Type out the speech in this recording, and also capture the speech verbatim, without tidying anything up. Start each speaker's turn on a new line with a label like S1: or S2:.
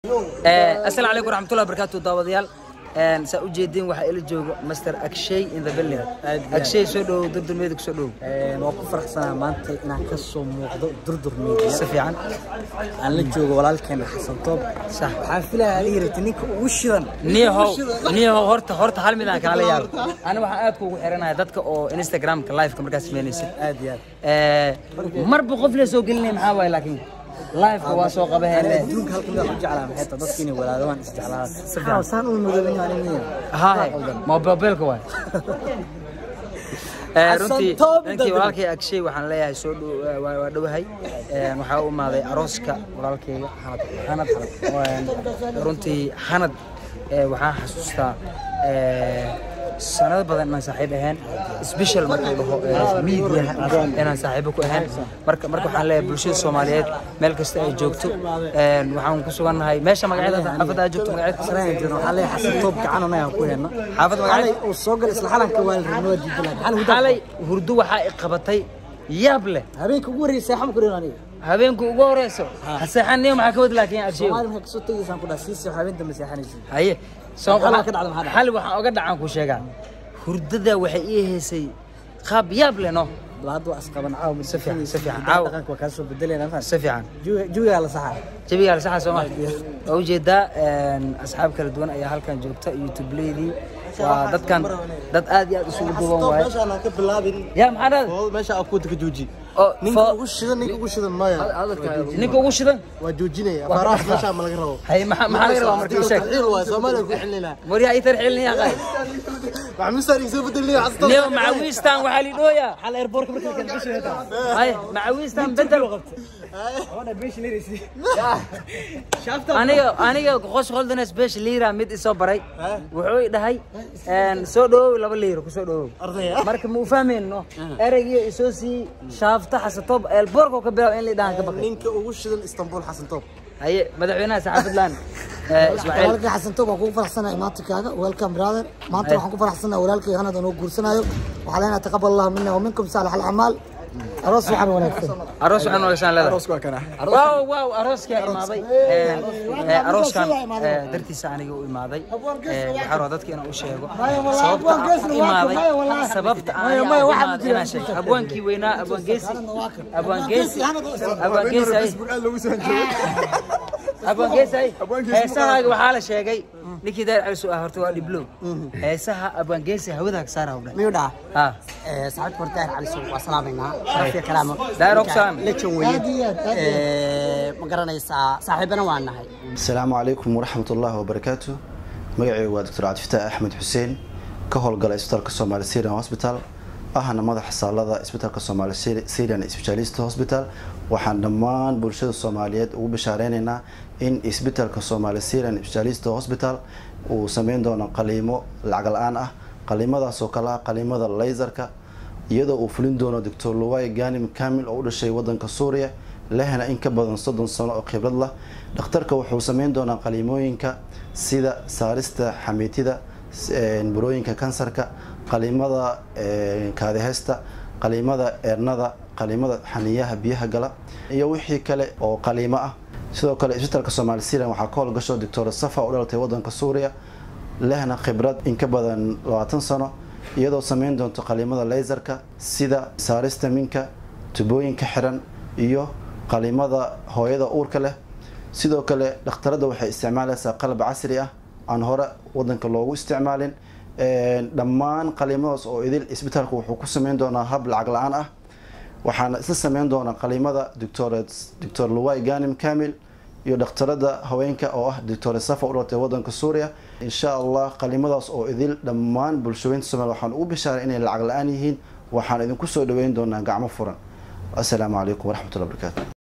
S1: السلام عليكم ورحمة الله وبركاته داوديال سا ujeedin waxa ila joogo Master Akshay in the building Akshay soo dhow durdur meedik soo dhow
S2: ee waa ku faraxsanahay maanta inaan ka soo muuqdo durdur meedik
S1: si fiican
S2: aan la joogo walaalkeen Xasan Toob
S1: sax
S2: waxa filayaa in yirti ninka ugu shidan
S1: niyaho niyaho horta horta hal mid aan kala yaab ana waxa aad kuugu xiranahay dadka oo Instagram-ka live-ka markaas sameynaysid
S2: aad iyo aad
S1: ee marba qof la soo gelinay maxaa waay laakiin live-ka waa soo qabaheene
S2: adduunka halkan waxa u jeclaa maxay tahay dadkii inay walaadaan isjeclaan si fiican saan u madooban yahay aniga
S1: ها موبايلك واي runtii ninkii walaalkay Akshay waxaan leeyahay soo waa dhawahay waxa uu maaday arooska walaalkayga Xanad Xanad runtii Xanad waxaan xasuustaa sanad badan aan saaxiib ahaan special markay dhaho media inaan saaxiib ku ahaan marka marka waxaan leeyahay bulshada Soomaaliyeed meel kasta ay joogto een waxaan ku suganahay meesha magaceeda xaafada ay joogto magaceeda
S2: sareen jirno waxa leeyahay Xasan Toob gacan aan ku heena
S1: xaafad magaceeda
S2: oo soo gal isla xalanka waa la rabnaa diidlaan hal
S1: xalay hurdu waxa ay qabatay yaab leh
S2: habeenka ugu horeysay xam ku reeynaa
S1: habeenku ugu horeyso haseexaniyo maxaa ka wad laakiin Akshay
S2: Soomaaliya ka soo tagaysan ku dhaasiisay habeenka maseexanaysan
S1: haye
S2: soo qala ka dhacdo maxaa
S1: hal waxa uga dhacan ku sheegaa hurdada waxay ii heesay qaab yaab leh no
S2: laad waa asqaban caaw
S1: si fiican si fiican caaw
S2: dhaqanka waa ka soo bedelayna faan
S1: si fiican
S2: juuga la saxa
S1: jabiga la saxa Soomaaliya oo jeeda asxaab kala duwan ayaa halkan joogta YouTube leedii waa dadkan dad aad iyo aad isugu duwan waay
S2: meesha aan ka bilaabin
S1: ya maxaad
S2: oo meesha aad ku ka jooji
S1: oo
S2: ninka ugu shidan ninka ugu shidan maya
S1: ninka ugu shidan
S2: waa joojinaya faraas meesha ma laga rabo
S1: hay maxaa maxaa laga rabaa markii sheeg
S2: xil waa Soomaaliya ku xilina
S1: wariya ay tarxilniya qay
S2: waxaan saarin soo bedelay Xasan
S1: leo macawistan waxa li dhooya
S2: hal airport markii kan bishii
S1: hay macawistan bedel
S2: wada bish liirisi
S1: aniga aniga qoys qoldan special liira mid isoo baray wuxuu i dhahay een soo dhaw laba liir ku soo dhaw marka ma u fahmeyno erayga isoo si shaafta Xasan Toob elborko ka bilaw in la dhahan ka baqay
S2: ninka ugu shidan Istanbul Xasan Toob
S1: haye madaxweynaha saxaafadlan Ismaaciil
S3: walaalkay Xasan Toob waan ku faraxsanahay maantakaaga welcome brother maanta waxaan ku faraxsanahay walaalkay Xanad oo guursanayo waxa leena taqabbal Allah minna wa minkum salih al-a'mal aroos waxaan wanaagsan
S1: aroos waxaan wanaagsan leedahay
S2: aroos waa kana
S1: waaw waaw arooska imaaday ee arooskan dartiisa aniga u imaaday ee waxa roo dadka inaan u sheego sababta aan imaaday sababta aan imaaday inaan sheego abwaankii weynaa abwaangeesi abwaangeesi abwaangeesi
S2: Facebook aad lagu soo jeedo
S1: abwaangeesi heesaha waxa la sheegay ninkii daar cali soo horta waa dhiblo heesaha abwaangeesi hawada ka saara hawda
S3: miyuu dhaca
S1: ha
S3: ee saacad kortaan cali soo waa salaamayna sharafiya kalaamo
S1: daar oxan
S3: la jooyay ee ma garanaysaa saaxiibana waan nahay
S4: السلام عليكم ورحمة الله وبركاته مقعي ودكتور عبد الفتاح أحمد حسين كهول قال إسبيتال كسومالي سيريان هوسبيتال أهنا مدح صالة إسبيتال كسومالي سيريان إسبيتاليست هوسبيتال وحن دمان برشاد الصوماليات وبشاريننا إن إسبيتال كسومالي سيريان إسبيتاليست هوسبيتال وسمين دونا قليمو العقل آن أه قليمة دا سوكالا قليمة دا الليزركا iyadoo uu fulin doono Doctor Luwai Ghanim Kamil oo u dhashay wadanka Suuriya lehna in ka badan soddon sano oo khibrad leh dhakhtarka wuxuu sameyn doonaa qaliimooyinka sida saarista xamiitida burooyinka kansarka qaliimada kaadiheysta qaliimada eernada qaliimada xaniyaha biyaha gala iyo wixii kale oo qaliimo ah sidoo kale isbitaalka Soomaali Siran waxaa ka howlgasho Doctor Safa oo dhalatay wadanka Suuriya lehna khibrad in ka badan labaatan sano iyadoo sameyn doonto qaliimada laserka sida saarista minka tubooyinka xiran iyo qaliimada hooyada uurka leh sidoo kale dhakhtarada waxay isticmaalaysaa qalab casri ah aan hore wadanka loogu isticmaalin ee dhammaan qaliimadaas oo idil isbitaalku wuxuu ku sameyn doonaa hab lacag la'aan ah waxaana isla sameyn doonaa qaliimada Doctor Doctor Luwai Ghanim Kamil iyo dhakhtarada haweenka oo ah Doctor Safa oo dhalatay wadanka Suuriya insha Allah qaliimadaas oo idil dhammaan bulshooyinka Soomaaliya waxaan u bishaaray inay lacag la'aan yihiin waxaan idinku soo dhaweyn doonaa gacmo furan assalaamu calaykum waraxmatullaahi wabarakaatuh